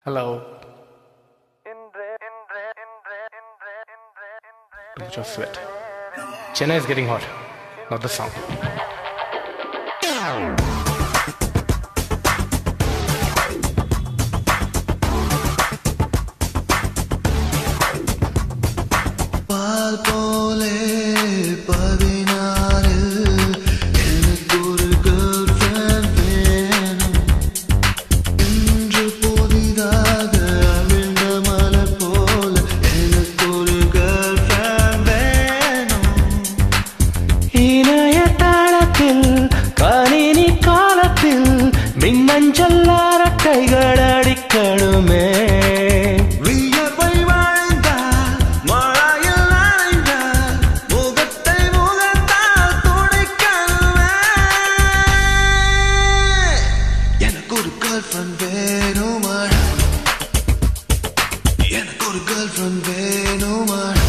Hello. Too much of sweat. Chennai is getting hot, not the song. மின்னஞ்சல்லார கைகளடிக்கணுமே வியர்வை வாழ்ந்தால் மழையில் நனைந்தால் முகத்தை முகத்தால் துடைக்கணுமே எனக்கு ஒரு கேர்ள் ஃப்ரெண்ட் வேணுமாடா எனக்கு ஒரு கேர்ள் ஃப்ரெண்ட் வேணுமாடா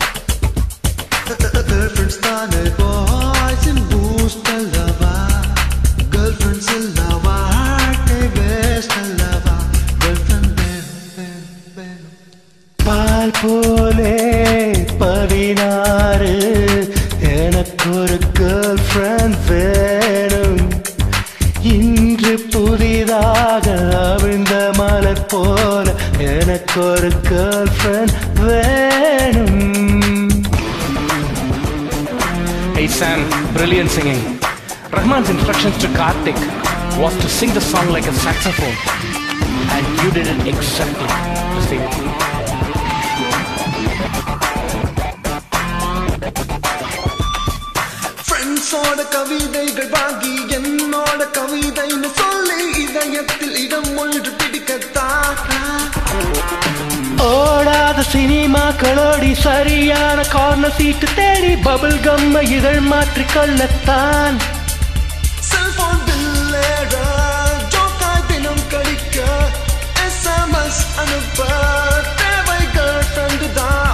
கேர்ள் ஃப்ரெண்ட்ஸ் தானே பாய்ஸ் இன் பூஸ்ட் அல்லவா கேர்ள் ஃப்ரெண்ட்ஸ் அல்லவா பால் போலே 16 எனக்கு ஒரு கேர்ள் ஃப்ரெண்ட் வேணும் இன்று புதிதாக அவிழ்ந்த மலர் போல எனக்கு ஒரு கேர்ள் ஃப்ரெண்ட் வேணும். Hey Sam, brilliant singing. Rahman's instructions to Karthik was to sing the song like a saxophone, and you did it exactly the same. Friends-ஓட கவிதைகள் வாங்கி என்னோட கவிதைன்னு சொல்லி இதயத்தில் இடம் ஒன்று பிடிக்கத்தான் ஓடாத சினிமாக்களோடி சரியான கார்னர் சீட்டு தேடி பபிள் கம்ம இதழ் மாற்றிக்கொள்ளத்தான் செல்போன் பில்லேற ஜோக்காய் தினம் கழிக்க SMS அனுப்ப தேவை கேர்ள் ஃப்ரெண்டு தான்.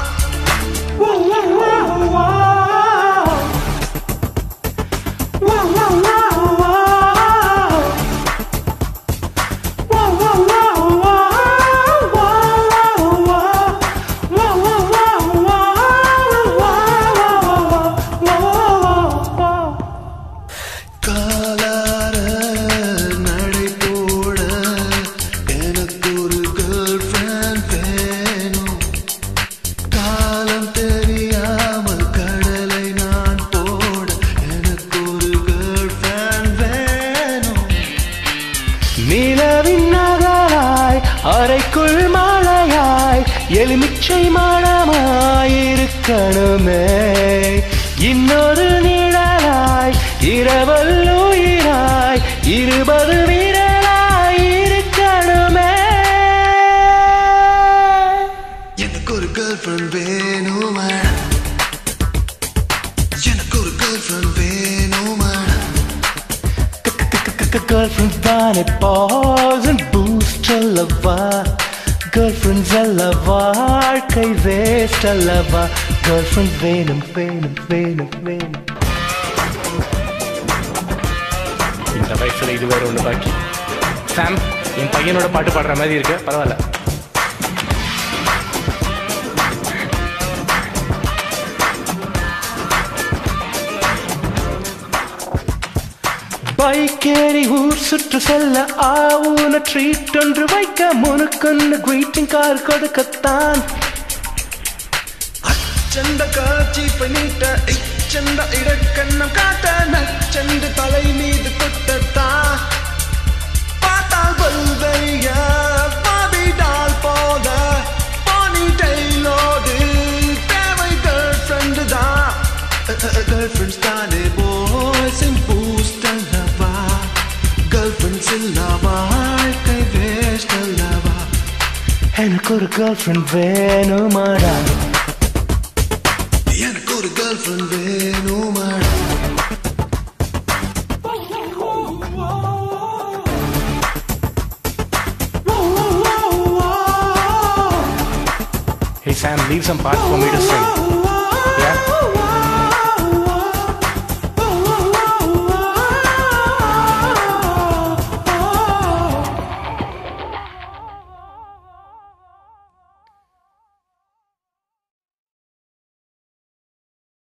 நிலவின் நகராய் அறைக்குள் மழையாய் எலுமிச்சை மணமாயிருக்கணுமே இன்னொரு நிழலாய் இரவல் உயிராய் 20 விரலாய் இருக்கணுமே எனக்கு ஒரு கேர்ள் ஃப்ரெண்ட் வேணுமா எனக்கு ஒரு கேர்ள் ஃப்ரெண்ட் வேணுமா girlfriends தானே pause and boost அல்லவா girlfriends அல்ல வாழ்க்கை waste அல்லவா girlfriends வேணும் வேணும் வேணும் வேணும். இந்த வயசுல இது வேற ஒன்று பாக்கி. சாம், என் பையனோட பாட்டு பாடுற மாதிரி இருக்கு, பரவாயில்ல. பைக்கேறி ஊர் சுற்று செல்ல ஆவுன ட்ரீட் ஒன்று வைக்க முனுக்கொன்னு கிரீட்டிங் கார் கொடுக்கத்தான் அச்சந்த காட்சி பண்ணிட்ட இச்சந்த இடக்கண்ணம் காட்ட நச்சந்து தலை மீது கொட்டத்தான் பார்த்தால் பல்வைய பாபிடால் போத பானி டெய்லோடு தேவை கேர்ள் ஃப்ரெண்டு தான் கேர்ள் ஃப்ரெண்ட்ஸ் தானே பாய்ஸ் இன் பூஸ்ட் வாழ்க்கை வேஸ்ட் அல்லவா எனக்கு ஒரு கேர்ள் ஃப்ரெண்ட் வேணுமாடா எனக்கு ஒரு கேர்ள் ஃப்ரெண்ட் வேணுமாடா. Hey Sam, leave some part for me to sing.